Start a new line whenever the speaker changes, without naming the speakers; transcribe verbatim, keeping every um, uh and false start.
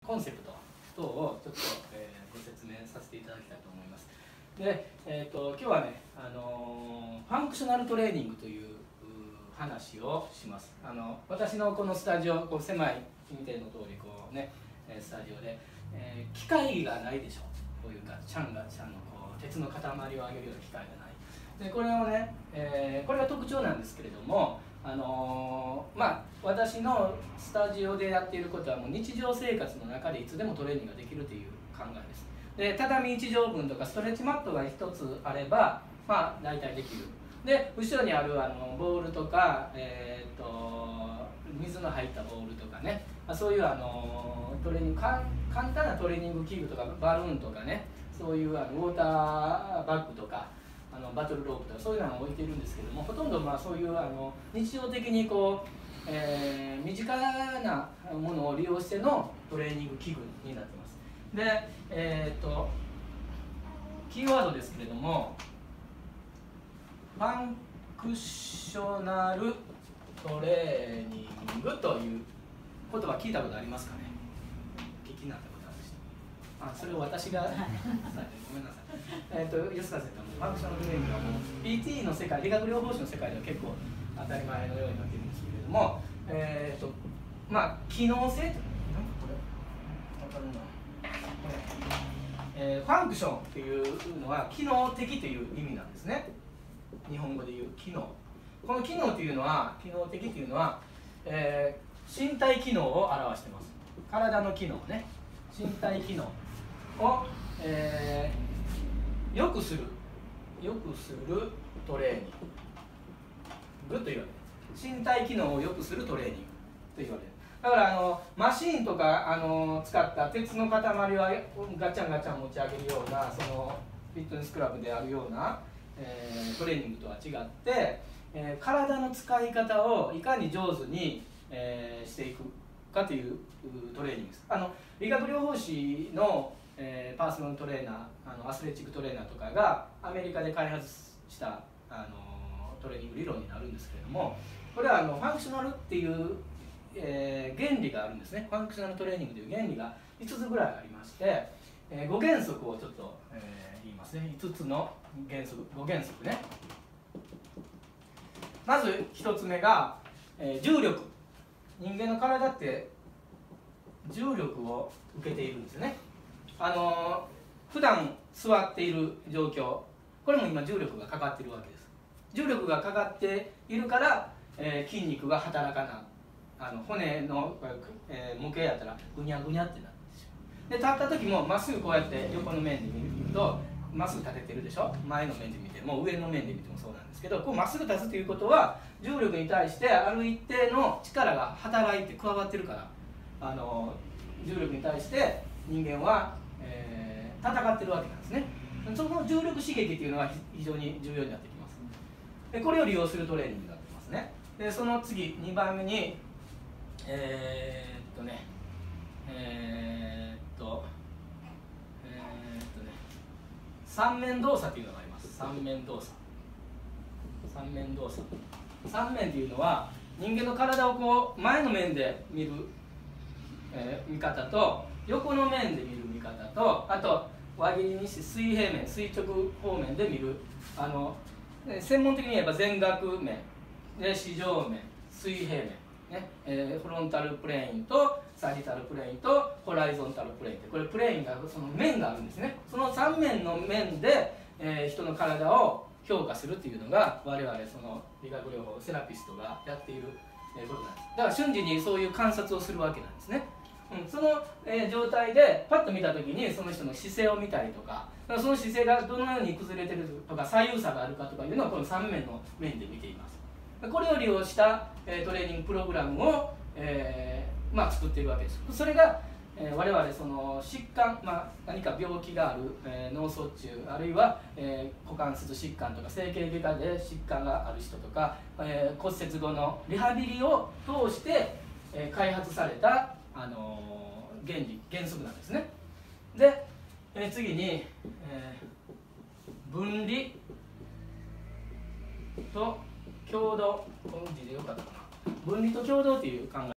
コンセプト等をちょっと、えー、ご説明させていただきたいと思います。で、えー、と今日はね、あのー、ファンクショナルトレーニングという話をします。あの私のこのスタジオ、こう狭い見ての通りこうねスタジオで、えー、機械がないでしょ。こういうガッチャンガッチャンのこう鉄の塊を上げるような機械がない。でこれをね、えー、これが特徴なんですけれども、あのー、まあ私のスタジオでやっていることはもう日常生活の中でいつでもトレーニングができるという考えです。で畳いちじょうぶんとかストレッチマットがひとつあればまあ大体できる。で後ろにあるあのボールとか、えー、と水の入ったボールとかね、そういうあのトレーニング簡単なトレーニング器具とかバルーンとかね、そういうあのウォーターバッグとかあのバトルロープとかそういうのを置いているんですけども、ほとんどまあそういうあの日常的にこう、えー、身近なものを利用してのトレーニング器具になっています。で、えー、とキーワードですけれども、ファンクショナルトレーニングという言葉聞いたことありますかね。聞きになったことある人。あ、それを私がごめんなさい。えっと吉川先生もファンクショナルトレーニングはもう ピーティー の世界、理学療法士の世界では結構当たり前のようになっているんですけれども、えっとまあ機能性というのなんかこれわかるな。えー、ファンクションというのは機能的という意味なんですね。日本語でいう機能。この機能というのは、機能的というのは、えー、身体機能を表しています。体の機能ね、身体機能を、えー、良くする、良くするトレーニングと言われる。身体機能を良くするトレーニングと言われる。だからあのマシンとかあの使った鉄の塊はガチャンガチャン持ち上げるような、そのフィットネスクラブであるような、えー、トレーニングとは違って、えー、体の使い方をいかに上手に、えー、していくかというトレーニングです。あの理学療法士の、えー、パーソナルトレーナー、あのアスレチックトレーナーとかがアメリカで開発したあのトレーニング理論になるんですけれども、これはあのファンクショナルっていう、えー、原理があるんですね。ファンクショナルトレーニングという原理がいつつぐらいありまして、えー、ご原則をちょっと、えー、言いますね。いつつの原則、ご原則ね。まずひとつめが、えー、重力。人間の体って重力を受けているんですよね。あのー、普段座っている状況、これも今重力がかかっているわけです。重力がかかっているから、えー、筋肉が働かない。あの骨の、えー、模型やったらぐにゃぐにゃってなるんですよ。で立った時もまっすぐこうやって横の面で見るとまっすぐ立ててるでしょ。前の面で見ても上の面で見てもそうなんですけど、こうまっすぐ立つということは重力に対してある一定の力が働いて加わってるから、あの重力に対して人間は、えー、戦ってるわけなんですね。その重力刺激というのは非常に重要になってきます。でこれを利用するトレーニングになってますね。でその次にばんめにえー、っとねえー、っとえー、っとね三面動作というのがあります。三面動作三面動作三面というのは人間の体をこう前の面で見る、えー、見方と横の面で見る見方と、あと輪切りにして水平面垂直方面で見る、あの専門的に言えば全額面で四条面水平面ね、えー、フロンタルプレーンとサジタルプレーンとホライゾンタルプレーンって、これプレーンがその面があるんですね。そのさん面の面で、えー、人の体を評価するっていうのが我々その理学療法セラピストがやっていることなんです。だから瞬時にそういう観察をするわけなんですね。うん、その、えー、状態でパッと見た時にその人の姿勢を見たりとか、その姿勢がどのように崩れてるとか左右差があるかとかいうのをこのさん面の面で見ています。これを利用した、えー、トレーニングプログラムを、えーまあ、作っているわけです。それが、えー、我々その疾患、まあ、何か病気がある、えー、脳卒中あるいは、えー、股関節疾患とか整形外科で疾患がある人とか、えー、骨折後のリハビリを通して、えー、開発された、あのー、原理原則なんですね。で、えー、次に、えー、分離と共同、この字でよかったかな。分離と共同という考え